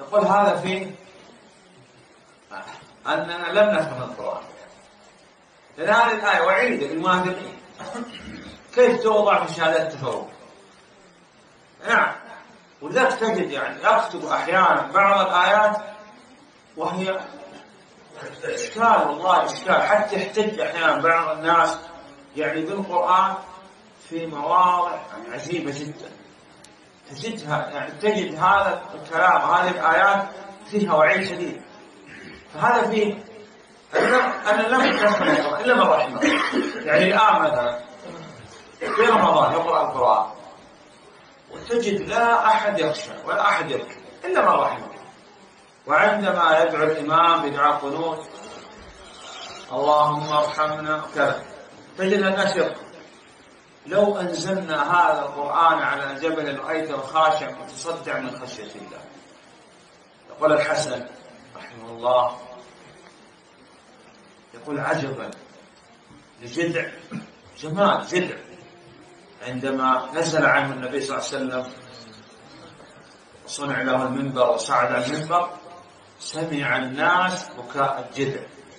يقول هذا فيه أننا لم نفهم القرآن، لأن هذه الآية وعيدة للمنافقين. كيف توضع في شهادة التفوق؟ نعم، ولذلك تجد يعني يكتب أحيانا بعض الآيات وهي إشكال، والله إشكال، حتى يحتج أحيانا بعض الناس يعني بالقرآن في مواضع عجيبة جدا، تجدها يعني تجد هذا الكلام هذه الآيات فيها وعيد شديد. فهذا فيه أنا لم أفهم القرآن إلا من رحمه. يعني الآن مثلا في رمضان يقرأ القرآن وتجد لا أحد يخشى ولا أحد يبكي إلا من رحمه، وعندما يدعو الإمام بدعاء قنوت اللهم ارحمنا كذا تجد الناس يبكي. لو أنزلنا هذا القرآن على جبل رأيته خاشع متصدع من خشية الله. يقول الحسن رحمه الله يقول عجبا لجذع، جمال جذع، عندما نزل عنه النبي صلى الله عليه وسلم وصنع له المنبر وصعد على المنبر سمع الناس بكاء الجذع،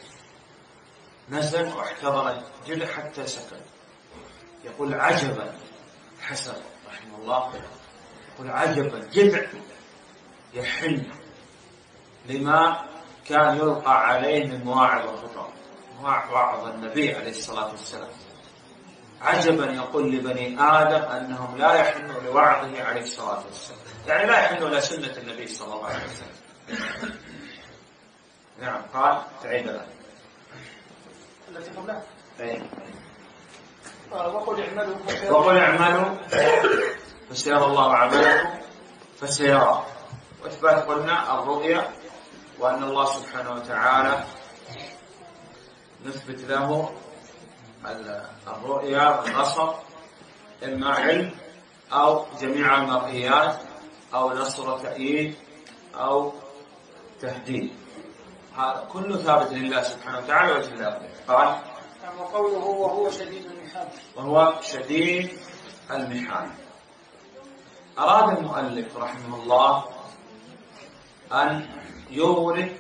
نزل واحتضر الجذع حتى سكن. يقول عجبا حسن رحمه الله يقول عجبا جذع يحن لما كان يلقى عليه من مواعظ الخطاب، وعظ النبي عليه الصلاة والسلام. عجبا يقول لبني آدم أنهم لا يحنوا لوعظه عليه الصلاة والسلام، يعني لا يحنوا إلى سنة النبي صلى الله عليه وسلم. نعم، قال تعيد الآن التي قبلها وقل اعملوا فسيرى الله عملكم فسيرى. وإثبات قلنا الرؤيا، وأن الله سبحانه وتعالى نثبت له الرؤيا والبصر إما علم أو جميع المرئيات أو نصر وتأييد أو تهديد، هذا كله ثابت لله سبحانه وتعالى وجل وعلا. قال وقوله وهو شديد المحال، وهو شديد المحال. أراد المؤلف رحمه الله أن يورد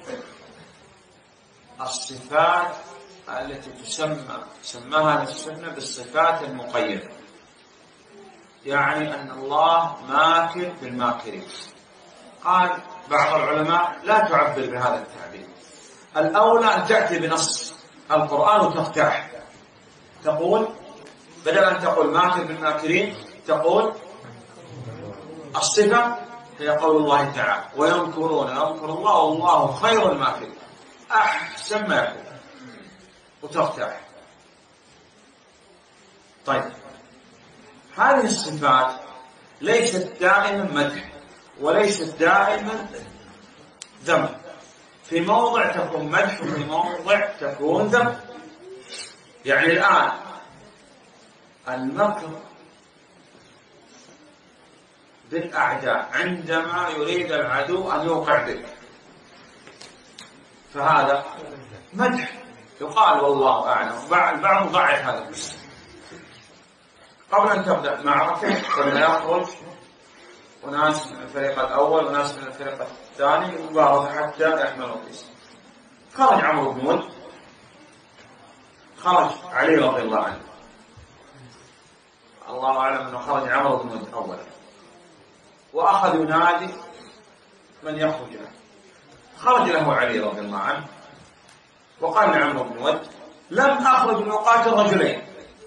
الصفات التي سماها السنة بالصفات المقيدة، يعني أن الله ماكر بالماكرين. قال بعض العلماء لا تعبر بهذا التعبير، الأولى أن تأتي بنص القرآن وتفتح تقول بدل أن تقول ماكر بالماكرين تقول الصفة هي قول الله تعالى ويمكرون يمكر الله والله خير الماكرين، أحسن ما يكون، وتفتح. طيب هذه الصفات ليست دائما مدح وليست دائما ذم، في موضع تكون مدح وفي موضع تكون ذم. يعني الآن المكر بالأعداء عندما يريد العدو أن يوقع بك فهذا مدح يقال والله أعلم. البعض ضعف هذا الاسم. قبل أن تبدأ معركة كنا يخرج وناس من الفريق الأول وناس من الفريق الثاني مبارزة حتى يحملوا القسم. خرج عمرو بن ود، خرج علي رضي الله عنه، الله أعلم أنه خرج عمرو بن ود أولا، وأخذ ينادي من يخرج له. خرج له علي رضي الله عنه وقال لعمرو بن ود لم أخرج لأقاتل رجلين.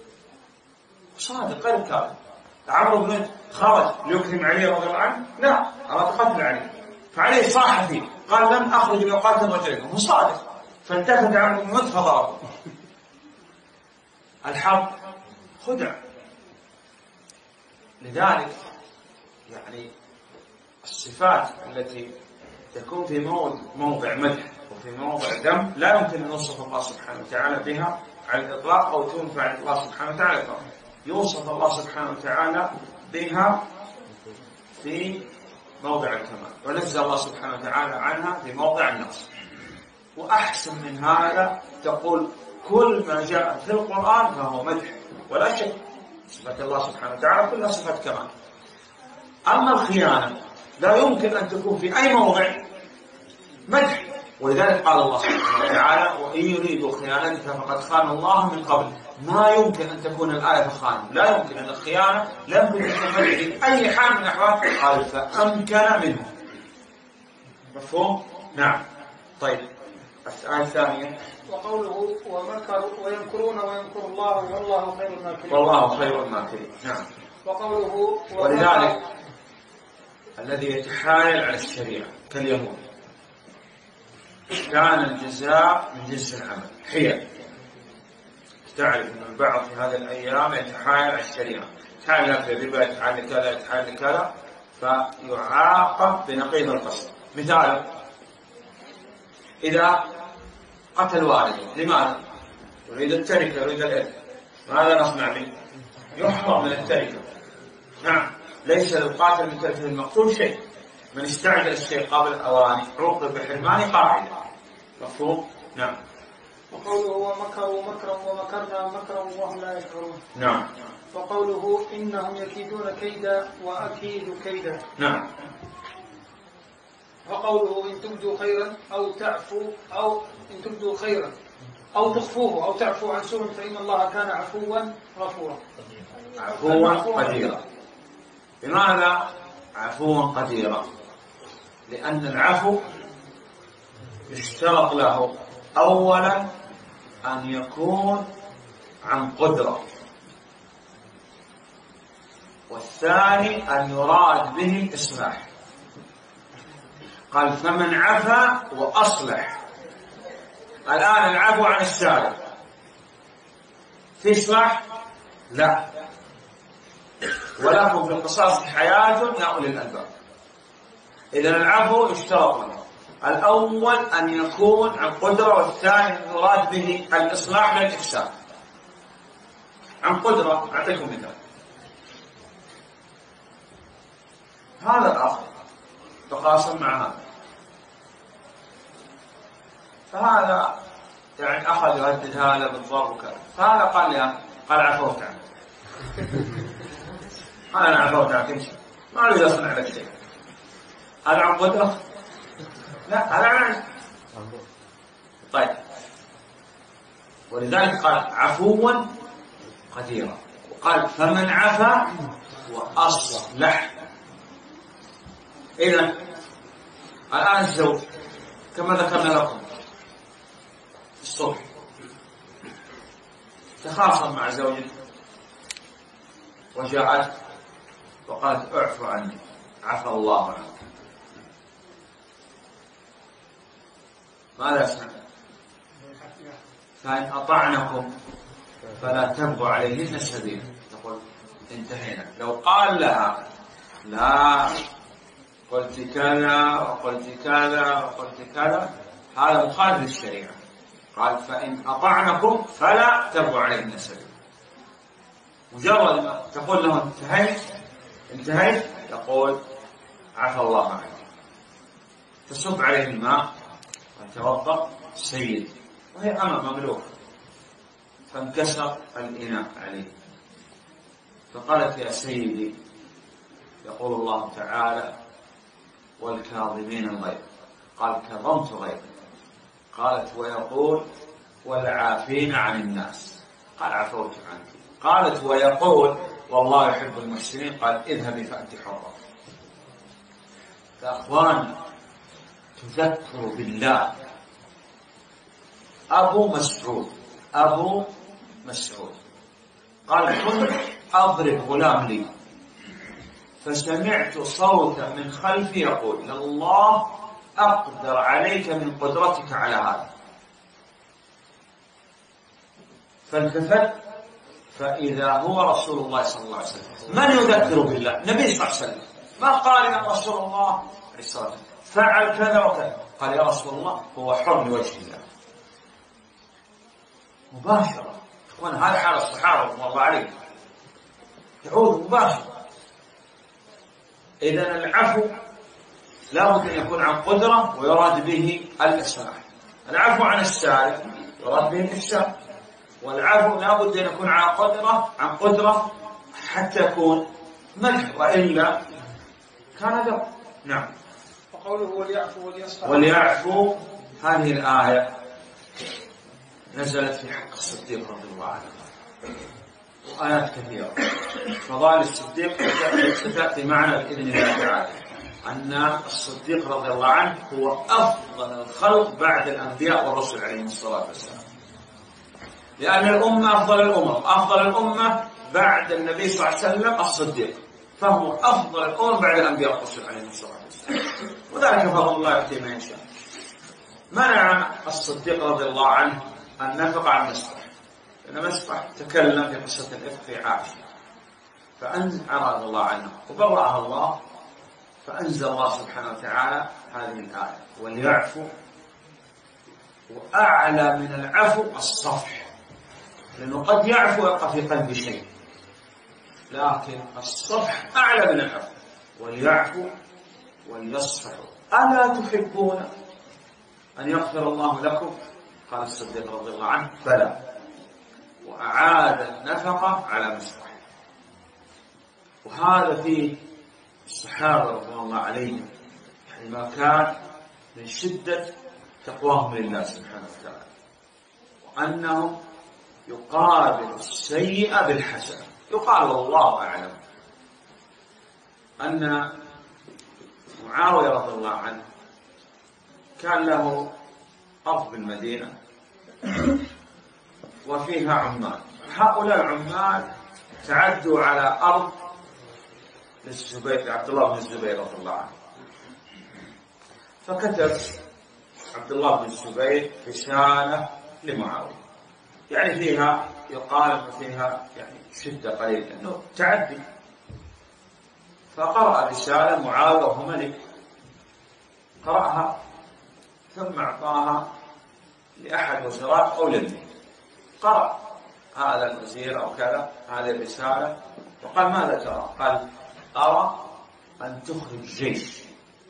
صادق غير كاذب. عمرو بن ود خرج ليكرم علي رضي الله عنه؟ لا، أراد قتل علي، فعلي صاح فيه قال لم أخرج لأقاتل رجلين، وهو صادق. فالتفت عمرو بن ود فضربه. الحرب خدع. لذلك يعني الصفات التي تكون في موضع مدح وفي موضع ذم لا يمكن أن يوصف الله سبحانه وتعالى بها على الإطلاق أو تنفع عن الله سبحانه وتعالى. يوصف الله سبحانه وتعالى بها في موضع الكمال، ونزل الله سبحانه وتعالى عنها في موضع النقص. وأحسن من هذا تقول كل ما جاء في القرآن فهو مدح ولا شك. صفات الله سبحانه وتعالى كلها صفات كمال. أما الخيانة لا يمكن أن تكون في أي موضع مدح. ولذلك قال الله سبحانه وتعالى وإن يريدوا خيانتك فقد خان الله من قبل. ما يمكن أن تكون الآية خان، لا يمكن أن الخيانة لم تكن في أي حال من الأحوال. قال فأمكن منه. مفهوم؟ نعم. طيب الآية الثانية وقوله ومكروا ويمكرون ويمكر الله والله خير الماكرين. والله خير الماكرين. نعم. وقوله ولذلك الذي يتحايل على الشريعة كاليهود كان الجزاء من جنس العمل. حيل. تعرف أن البعض في هذه الأيام يتحايل على الشريعة، يتحايل في الربا، يتحايل كذا، يتحايل كذا، فيعاقب بنقيض القصد. مثال: إذا قتل والده، لماذا؟ يريد التركة، يريد الإرث، ماذا نصنع به؟ يحرم من التركة. نعم. ليس للقاتل من تركة المقتول شيء. من استعجل الشيء قبل أوانه عوقب بحرمان قاعدة. مفهوم؟ نعم. وقوله ومكروا مكرا ومكرنا مكرا وهم لا يشعرون. نعم. وقوله إنهم يكيدون كيدا وأكيد كيدا. نعم. وقوله إن تبدوا خيرا أو تعفوا أو إن تبدوا خيرا أو تخفوه أو تعفوا عن سوء فإن الله كان عفوا غفورا. عفوا قديرا. لماذا عفوا قديرا؟ لأن العفو يشترط له أولا أن يكون عن قدرة، والثاني أن يراد به الإصلاح. قال فمن عفا وأصلح. الآن العفو عن السارق في إصلاح؟ لا. ولكم في القصاص حياة يا أولي الألباب. إذن العفو يشترط له الأول أن يكون عن قدرة، والثاني أن يراد به الإصلاح من الإفساد. عن قدرة أعطيكم مثال. هذا الأخ تخاصم مع هذا، فهذا يعني أخذ يهدد هذا بالضرب وكذا، فهذا قال لي قال عفوت عنه. أنا عفوت عنك امشي، ما أريد أصنع لك شيء. هذا عن قدرة؟ لا، هذا عن. طيب، ولذلك قال عفوا قديرا، وقال فمن عفا وأصلح. إذن الآن الزوج كما ذكرنا لكم الصبح تخاصم مع زوجته وجاءت وقالت اعفو عني، عفى الله عنك. ماذا يصنع؟ فإن أطعنكم فلا تبغوا عليهن سبيلا. نقول انتهينا. لو قال لها لا قلت كذا وقلت كذا وقلت كذا، هذا مخالف للشريعة. قال فإن أطعنكم فلا تبغوا عليهن سبيلا. مجرد ما تقول له انتهيت يقول عفى الله عنك. تصب عليه الماء وتوضأ سيد، وهي أمة مملوكة، فانكسر الإناء عليه، فقالت يا سيدي، يقول الله تعالى والكاظمين الغيظ، قال كظمت غيظ. قالت ويقول والعافين عن الناس، قال عفوت عنك. قالت ويقول والله يحب المحسنين، قال اذهبي فأنت حرة. فأخوان تذكر بالله. أبو مسعود قال كنت أضرب غلام لي فسمعت صوتا من خلفي يقول الله أقدر عليك من قدرتك على هذا، فالتفت فإذا هو رسول الله صلى الله عليه وسلم. من يذكر بالله؟ النبي صلى الله عليه وسلم. ما قال يا رسول الله عليه الصلاة والسلام فعل كذا وكذا، قال يا رسول الله هو حر لوجه الله مباشرة. إخوان هذا حال الصحابة رضي الله عليهم، تعود مباشرة. إذن العفو لا بد أن يكون عن قدرة ويراد به الإصلاح. العفو عن السارق يراد به الإفساد، والعفو لا بد أن يكون عن قدرة حتى يكون مدح، وإلا كان ذنب. نعم. وقوله وليعفوا وليصفحوا. وليعفوا، هذه الآية نزلت في حق الصديق رضي الله عنه، وآيات كثيرة. فضائل الصديق تأتي معنا بإذن الله تعالى أن الصديق رضي الله عنه هو أفضل الخلق بعد الأنبياء والرسل عليهم الصلاة والسلام، لأن الأمة أفضل الأمم، أفضل الأمة بعد النبي صلى الله عليه وسلم الصديق، فهو أفضل الأمم بعد الأنبياء والرسل عليهم الصلاة والسلام، وذلك فضل الله يؤتيه من يشاء. منع الصديق رضي الله عنه أن نفق عن مصطح، لأن مصطح تكلم في قصة الإفك في عائشة، فأنزل رضي الله عنه وبرأها الله، فأنزل الله سبحانه وتعالى هذه الآية وليعفوا. وأعلى من العفو الصفح، لأنه قد يعفو يبقى في قلبه شيء، لكن الصفح أعلى من العفو. وليعفوا وليصفحوا ألا تحبون أن يغفر الله لكم؟ قال الصديق رضي الله عنه بلى، وأعاد النفقة على مصطح. وهذا فيه الصحابة رضي الله عليهم يعني ما كان من شدة تقواهم لله سبحانه وتعالى، وأنهم يقابل السيئة بالحسنة. يقال والله أعلم أن معاوية رضي الله عنه كان له أرض بالمدينة وفيها عمال، هؤلاء العمال تعدوا على أرض للزبير عبد الله بن الزبير رضي الله عنه، فكتب عبد الله بن الزبير رسالة لمعاوية يعني فيها يقال أن فيها يعني شدة قليلة أنه تعدي، فقرأ رسالة معاوية وهو ملك، قرأها ثم أعطاها لأحد وزراء أو للملك. قرأ هذا الوزير أو كذا هذه الرسالة وقال ماذا ترى؟ قال أرى أن تخرج جيش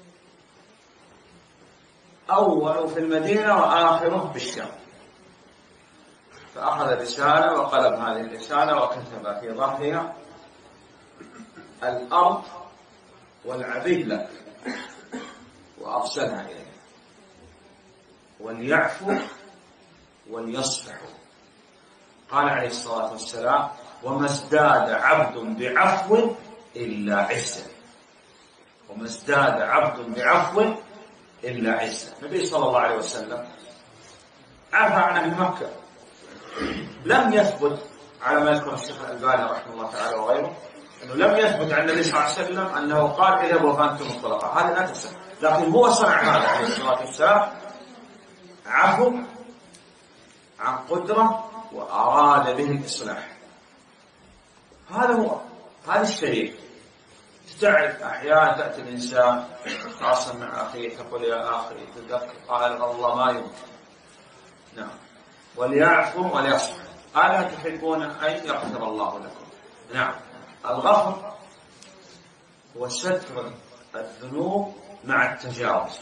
أوله في المدينة وآخره بالشام. فأخذ الرسالة وقلب هذه الرسالة وكتب في ظهرها الأرض والعبيد لك، وأرسلها إليه وليعفوا وليصفحوا. قال عليه الصلاة والسلام وما ازداد عبد بعفو إلا عزة، وما ازداد عبد بعفو إلا عزة. النبي صلى الله عليه وسلم عفى عن أهل مكة، لم يثبت على ما يذكر الشيخ الألباني رحمه الله تعالى وغيره أنه لم يثبت عن النبي صلى الله عليه وسلم أنه قال اذهبوا فأنتم الطلقاء، هذا لا تصح، لكن هو صنع هذا عليه الصلاة والسلام، عفو عن قدرة وأراد به الإصلاح. هذا هو، هذا الشريف. تعرف أحيانا تأتي الإنسان خاصة مع أخيه تقول يا أخي تذكر قال الله ما يمكن. نعم. وليعفوا وليصفحوا ألا تحبون أن يغفر الله لكم؟ نعم. الغفر هو ستر الذنوب مع التجاوز،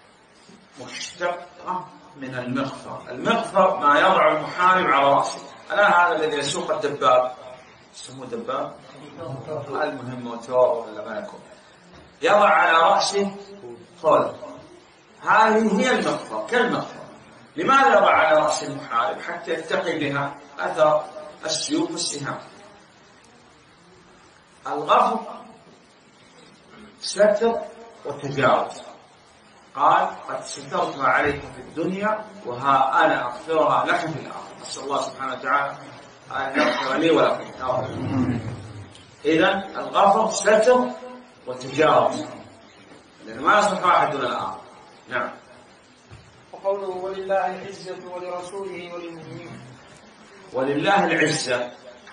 مشتقة من المغفر. المغفر ما يضع المحارب على رأسه، ألا هذا الذي يسوق الدباب يسموه دباب، المهم موتور ولا ما يكون، يضع على رأسه خول، هذه هي المغفر كالمغفر. لماذا يضع على رأس المحارب؟ حتى يتقي بها أثر السيوف والسهام. الغفر ستر وتجاوز. قال قد سترت ما عليكم في الدنيا وها أنا أغفرها لك في الآخرة. أسأل الله سبحانه وتعالى أن يغفر لي ولكم. إذن الغفر ستر وتجاوز، لأنه ما يصلح واحد دون الآخر. نعم. وقوله ولله العزة ولرسوله وللمؤمنين. ولله العزة،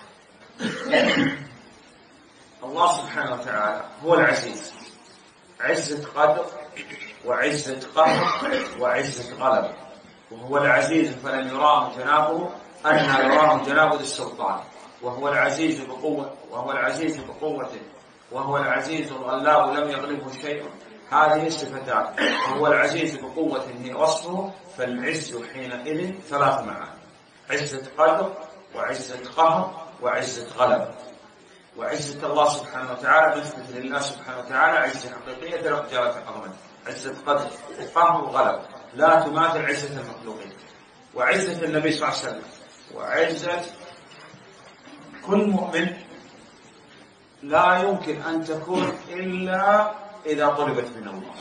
الله سبحانه وتعالى هو العزيز، عزة قدر وعزة قهر وعزة غلبة، وهو العزيز فلن يرام جنابه أنها يرام جنابه السلطان، وهو العزيز بقوة، وهو العزيز بقوته، وهو العزيز الغلاب لم يغلبه شيء. هذه الصفتان، وهو العزيز بقوة هي وصفه، فالعز حينئذ ثلاث معاني: عزة قدر وعزة قهر وعزة غلبة. وعزة الله سبحانه وتعالى نثبت لله سبحانه وتعالى عزة حقيقية تلق جلالة عظمته، عزة قدر وقهر وغلب لا تماثل عزة المخلوقين، وعزة النبي صلى الله عليه وسلم، وعزة كل مؤمن لا يمكن أن تكون إلا إذا طلبت من الله.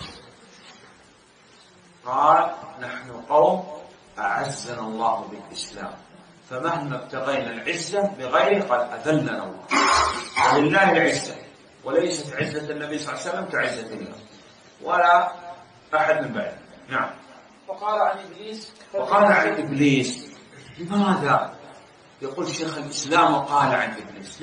قال نحن قوم أعزنا الله بالإسلام فمهما ابتغينا العزة بغيره قد أذلنا الله. ولله العزة، وليست عزة النبي صلى الله عليه وسلم كعزة الله ولا أحد من بعده. نعم. وقال عن إبليس لماذا يقول شيخ الإسلام وقال عن إبليس؟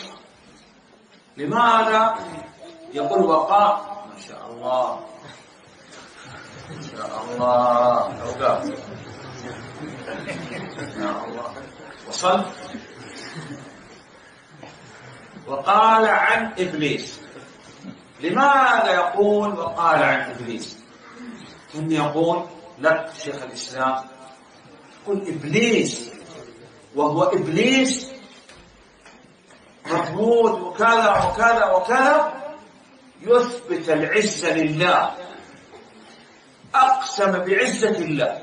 لماذا يقول وقال؟ ما شاء الله ما شاء الله أوقات يا الله وصل. وقال عن إبليس. لماذا يقول وقال عن إبليس؟ كم يقول لك شيخ الإسلام يقول إبليس، وهو إبليس مطرود وكذا وكذا وكذا، يثبت العزة لله، أقسم بعزة الله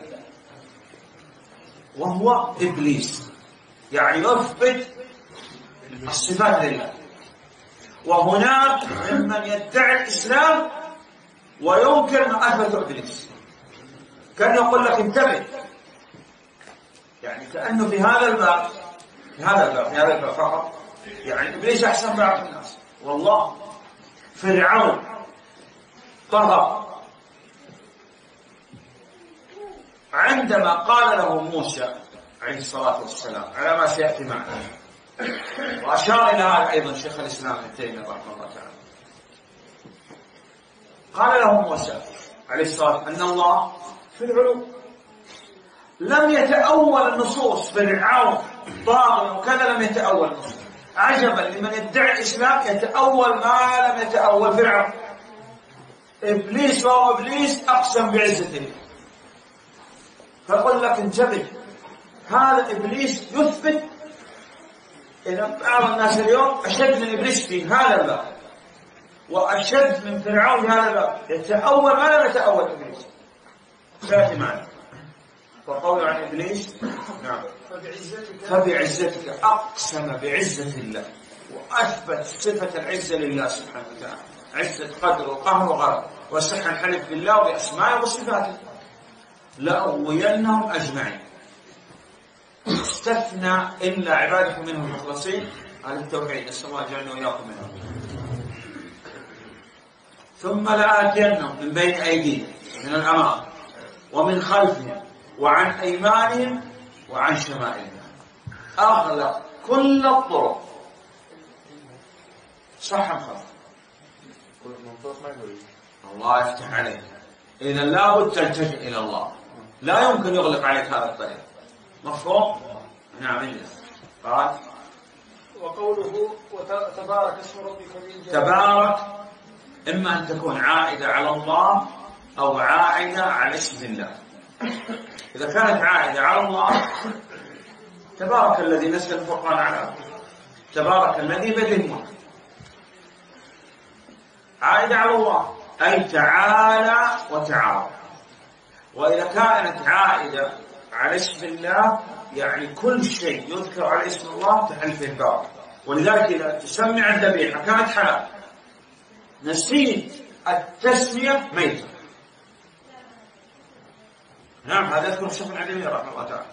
وهو إبليس، يعني يثبت الصفات لله. وهناك ممن يدعي الإسلام وينكر ما أثبته إبليس، كان يقول لك انتبه، يعني كأنه في هذا الباب فقط يعني إبليس أحسن بعض الناس. والله فرعون طغى عندما قال له موسى عليه الصلاة والسلام على ما سيأتي معنا، وأشار إلى هذا أيضا شيخ الإسلام ابن تيمية رحمه الله تعالى. قال له موسى عليه الصلاة والسلام أن الله في العلو، لم يتأول النصوص فرعون طاغي وكذا، لم يتأول النصوص. عجبا لمن يدعي الإسلام يتأول ما لم يتأول فرعون. إبليس وهو إبليس أقسم بعزته. فأقول لك انتبه، هذا إبليس يثبت إن بعض الناس اليوم أشد من إبليس في هذا الباب، وأشد من فرعون في هذا الباب، يتأول ما لم يتأول إبليس. سأتي معنا. وقول عن إبليس نعم فبعزتك أقسم بعزة الله، وأثبت صفة العزة لله سبحانه وتعالى، عزة قدر وقهر وغرب، وصح الحلف بالله وبأسمائه وصفاته لأغوينهم أجمعين استثنى إلا عبادك منهم المخلصين على التوحيد، نسأل الله يجعلنا وإياكم منهم. ثم لآتينهم من بين أيديهم من الأمام ومن خلفهم وعن أيمانهم وعن شمائلهم. أغلق كل الطرق. صح خلاص. الله يفتح عليك. إذا لابد تلتجئ إلى الله، لا يمكن يغلق عليك هذا الطريق. مفهوم؟ نعم. اجلس. قال وقوله تبارك اسم ربك ذي الجلال. تبارك إما أن تكون عائدة على الله أو عائدة على اسم الله. إذا كانت عائدة على الله تبارك الذي نزل الفرقان على عبده، تبارك الذي بيده الملك. عائدة على الله أي تعالى وتعالى. وإذا كانت عائدة على اسم الله يعني كل شيء يذكر على اسم الله تحل فيه الباب. ولذلك إذا تسمع الذبيحة كانت حلال، نسيت التسمية ميتة. نعم، هذا يذكر الشيخ ابن عثيمين رحمه الله تعالى.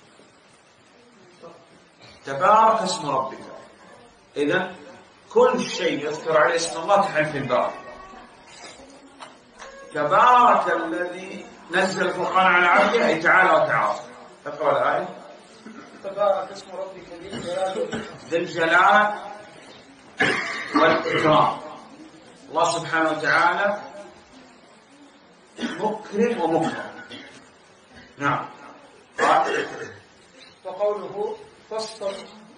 تبارك اسم ربك، إذا كل شيء يذكر على اسم الله تحل في الباب. تبارك الذي نزل الفرقان على عبده أي تعالى وتعالى. اقرأ الآية. تبارك اسم ربك ذي الجلال والإكرام. الله سبحانه وتعالى مكرم ومكرم. نعم. وقوله فاصطبر.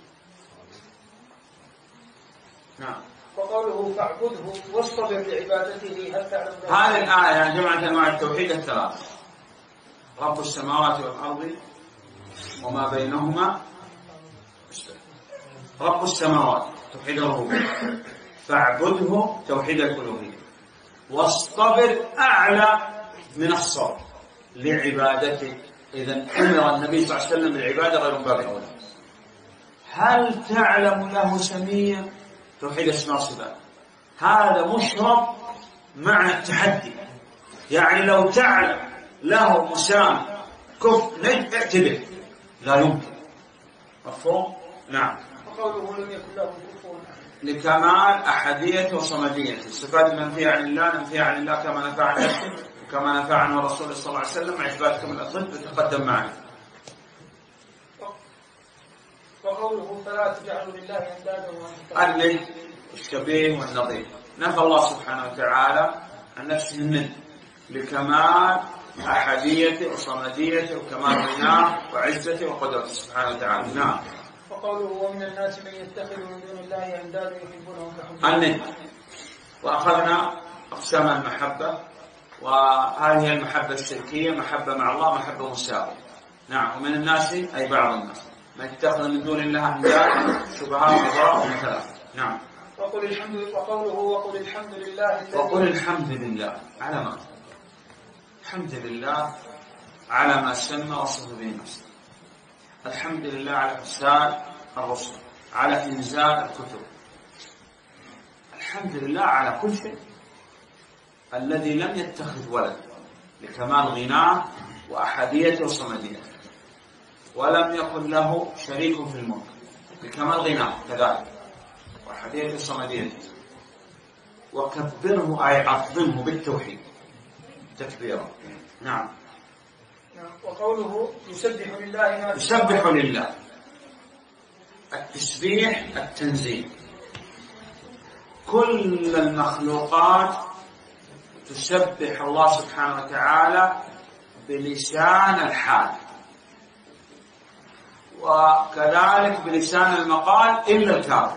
نعم. وقوله فاعبده واصطبر لعبادته هل تعلم. هذه الآية يا جماعة أنواع التوحيد الثلاث: رب السماوات والأرض وما بينهما. رب السماوات توحيد الربوبية، فاعبده توحيد الألوهية، واصطبر أعلى من الصبر لعبادته. إذن أمر النبي صلى الله عليه وسلم بالعبادة غير من باب أولى. هل تعلم له سميا؟ توحيد اسماء وصفات، هذا مشرب معنى التحدي، يعني لو تعلم له مسام كف نجد اعتبر، لا يمكن. مفهوم؟ نعم. وقوله لم يكن له كفوا لكمال أحديته وصمديته. الصفات المنفية عن الله ننفيها عن الله كما نفى عن نفسه وكما نفى عنه الرسول صلى الله عليه وسلم، مع إثبات كمال الضد تقدم معنا. وقوله فلا تجعلوا لله اندادا وانتم الند الشبيه والنظير، نفى الله سبحانه وتعالى عن نفسه الند لكمال أحديته وصمديته وكمال غناه وعزته وقدرته سبحانه وتعالى. نعم. وقوله ومن الناس من يتخذ من دون الله اندادا يحبونهم كحب الند. وأخذنا أقسام المحبة، وهذه المحبة الشركية، محبة مع الله، محبة مساوية. نعم. ومن الناس أي بعض الناس من يتخذ من دون الله اندادا شبهات وضراء ومثلا. نعم. وقل الحمد لله الذي وقل الحمد لله على ما الحمد لله على ما سمى وصف به نفسه. الحمد لله على إرسال الرسل، على إنزال الكتب. الحمد لله على كل شيء، الذي لم يتخذ ولد لكمال غناه وأحديته وصمديته، ولم يكن له شريك في الملك لكمال غناه كذلك وأحديته وصمديته. وكبره أي عظمه بالتوحيد تكبيرا. نعم. وقوله يسبح لله ما في يسبح لله، التسبيح التنزيه. كل المخلوقات تسبح الله سبحانه وتعالى بلسان الحال، وكذلك بلسان المقال إلا الكافر.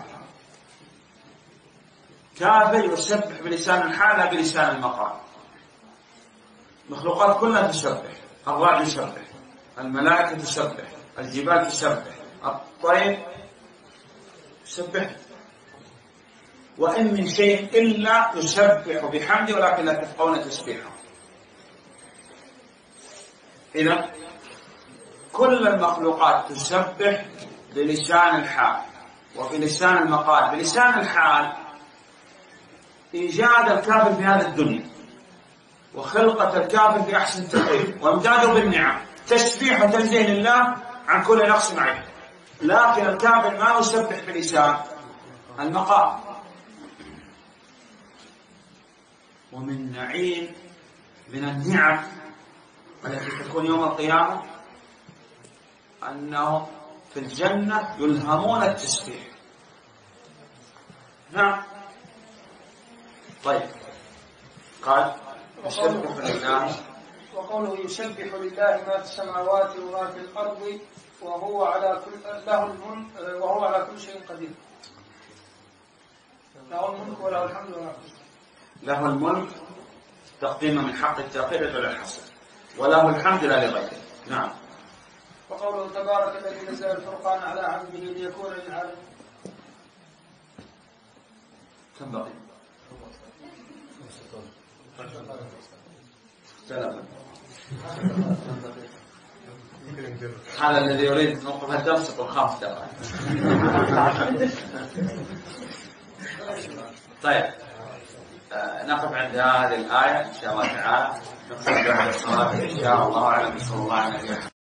كافر يسبح بلسان الحال لا بلسان المقال. المخلوقات كلها تسبح، الرعد يسبح، الملائكة تسبح، الجبال تسبح، الطير تسبح، وإن من شيء إلا يسبح بحمده ولكن لا تفقهون تسبيحه. إذا كل المخلوقات تسبح بلسان الحال وبلسان المقال. بلسان الحال إيجاد الكافر في هذه الدنيا، وخلقة الكافر في أحسن تقويم، وامداده بالنعم، تسبيح وتنزيه لله عن كل نقص معه. لكن الكافر ما يسبح بلسان المقال. ومن نعيم من النعم التي تكون يوم القيامة أنهم في الجنة يلهمون التسبيح. نعم. طيب قال يسبح لله. وقوله يسبح لله ما في السماوات وما في الأرض وهو على كل شيء قدير. له الملك وله الحمد وله له الملك تقديما من حق التأخير إلى الحصر، وله الحمد لا لغيره. نعم. وقوله تبارك الذي نزل الفرقان على عبده ليكون للعالمين. كم بقي؟ هذا الذي يريد موقف الدرس يقول 5 دقائق. طيب نقف عند هذه الآية إن شاء الله تعالى، نقف بعد الصلاة إن شاء الله. أعلم. صلى الله عليه وسلم.